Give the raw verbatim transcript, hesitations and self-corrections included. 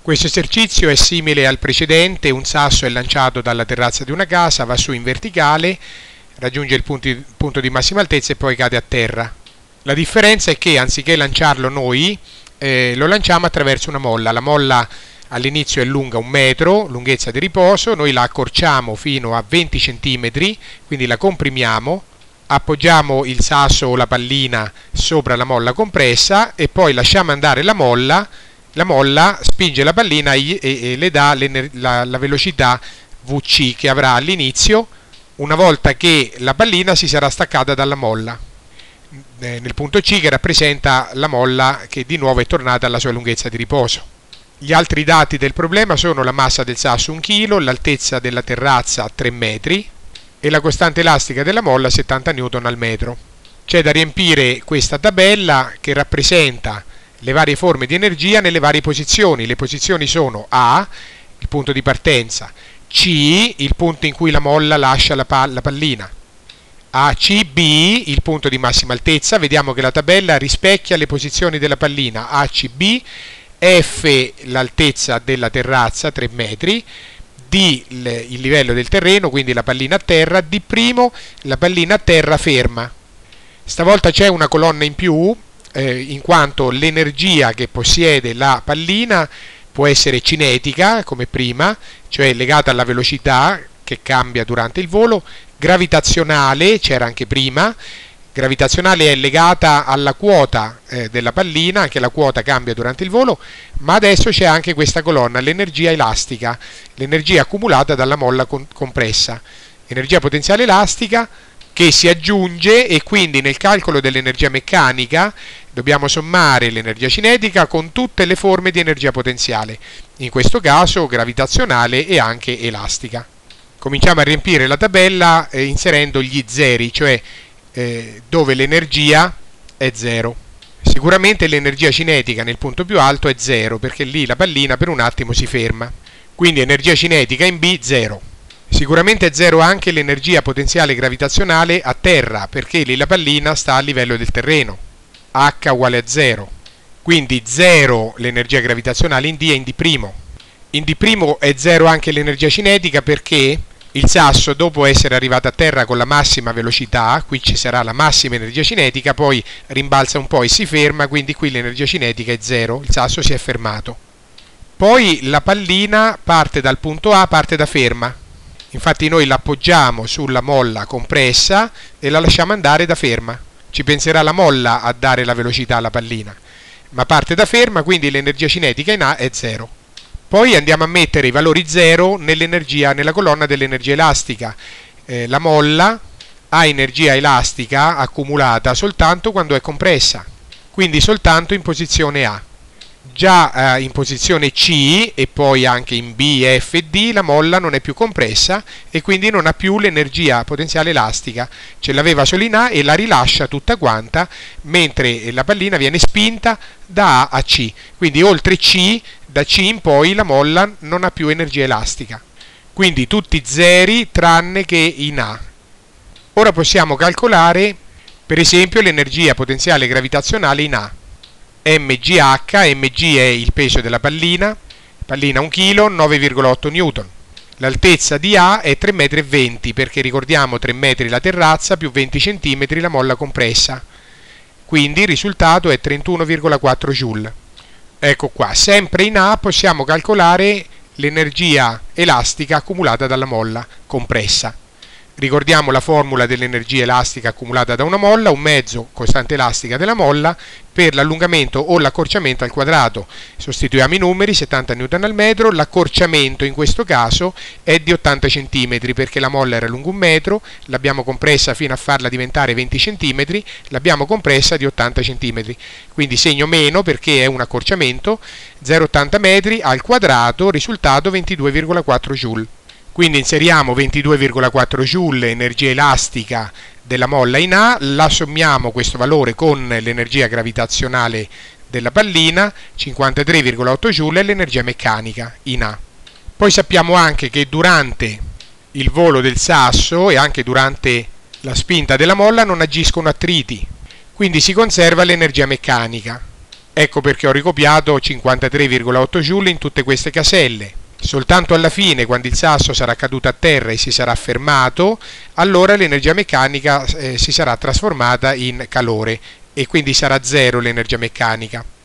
Questo esercizio è simile al precedente: un sasso è lanciato dalla terrazza di una casa, va su in verticale, raggiunge il punto, il punto di massima altezza e poi cade a terra. La differenza è che anziché lanciarlo noi, eh, lo lanciamo attraverso una molla. La molla all'inizio è lunga un metro, lunghezza di riposo, noi la accorciamo fino a venti centimetri, quindi la comprimiamo, appoggiamo il sasso o la pallina sopra la molla compressa e poi lasciamo andare la molla. La molla spinge la pallina e, e, e le dà la, la velocità V C che avrà all'inizio una volta che la pallina si sarà staccata dalla molla, eh, nel punto C, che rappresenta la molla che di nuovo è tornata alla sua lunghezza di riposo. Gli altri dati del problema sono la massa del sasso un chilo, l'altezza della terrazza tre metri e la costante elastica della molla settanta newton al metro. C'è da riempire questa tabella che rappresenta le varie forme di energia nelle varie posizioni. Le posizioni sono A, il punto di partenza, C, il punto in cui la molla lascia la, pal la pallina, A C B, il punto di massima altezza. Vediamo che la tabella rispecchia le posizioni della pallina. A C B, F, l'altezza della terrazza, tre metri, D, il livello del terreno, quindi la pallina a terra, D', la pallina a terra ferma. Stavolta c'è una colonna in più, eh, in quanto l'energia che possiede la pallina può essere cinetica, come prima, cioè legata alla velocità che cambia durante il volo, gravitazionale, c'era anche prima. Gravitazionale è legata alla quota eh, della pallina, anche la quota cambia durante il volo, ma adesso c'è anche questa colonna, l'energia elastica, l'energia accumulata dalla molla con compressa, energia potenziale elastica che si aggiunge, e quindi nel calcolo dell'energia meccanica dobbiamo sommare l'energia cinetica con tutte le forme di energia potenziale, in questo caso gravitazionale e anche elastica. Cominciamo a riempire la tabella eh, inserendo gli zeri, cioè eh, dove l'energia è zero. Sicuramente l'energia cinetica nel punto più alto è zero, perché lì la pallina per un attimo si ferma. Quindi energia cinetica in B zero. Sicuramente è zero anche l'energia potenziale gravitazionale a terra, perché lì la pallina sta a livello del terreno. H uguale a zero. Quindi zero l'energia gravitazionale in D e in D'. In D' è zero anche l'energia cinetica, perché il sasso, dopo essere arrivato a terra con la massima velocità, qui ci sarà la massima energia cinetica, poi rimbalza un po' e si ferma, quindi qui l'energia cinetica è zero, il sasso si è fermato. Poi la pallina parte dal punto A, parte da ferma. Infatti noi l'appoggiamo sulla molla compressa e la lasciamo andare da ferma. Ci penserà la molla a dare la velocità alla pallina, ma parte da ferma, quindi l'energia cinetica in A è zero. Poi andiamo a mettere i valori zero nell'energia, nella colonna dell'energia elastica. Eh, la molla ha energia elastica accumulata soltanto quando è compressa, quindi soltanto in posizione A. Già eh, in posizione C e poi anche in B, F e D la molla non è più compressa e quindi non ha più l'energia potenziale elastica. Ce l'aveva solo in A e la rilascia tutta quanta, mentre la pallina viene spinta da A a C. Quindi oltre C, da C in poi la molla non ha più energia elastica. Quindi tutti zeri tranne che in A. Ora possiamo calcolare per esempio l'energia potenziale gravitazionale in A. mgh, mg è il peso della pallina, pallina un chilo, nove virgola otto newton. L'altezza di A è tre virgola venti metri, perché ricordiamo tre metri la terrazza più venti centimetri la molla compressa. Quindi il risultato è trentuno virgola quattro joule. Ecco qua, sempre in A possiamo calcolare l'energia elastica accumulata dalla molla compressa. Ricordiamo la formula dell'energia elastica accumulata da una molla, un mezzo costante elastica della molla per l'allungamento o l'accorciamento al quadrato. Sostituiamo i numeri, settanta newton al metro, l'accorciamento in questo caso è di ottanta centimetri, perché la molla era lunga un metro, l'abbiamo compressa fino a farla diventare venti centimetri, l'abbiamo compressa di ottanta centimetri. Quindi segno meno perché è un accorciamento, zero virgola ottanta metri al quadrato, risultato ventidue virgola quattro joule. Quindi inseriamo ventidue virgola quattro joule energia elastica della molla in A, la sommiamo questo valore con l'energia gravitazionale della pallina, cinquantatré virgola otto joule, e l'energia meccanica in A. Poi sappiamo anche che durante il volo del sasso e anche durante la spinta della molla non agiscono attriti, quindi si conserva l'energia meccanica. Ecco perché ho ricopiato cinquantatré virgola otto joule in tutte queste caselle. Soltanto alla fine, quando il sasso sarà caduto a terra e si sarà fermato, allora l'energia meccanica eh, si sarà trasformata in calore e quindi sarà zero l'energia meccanica.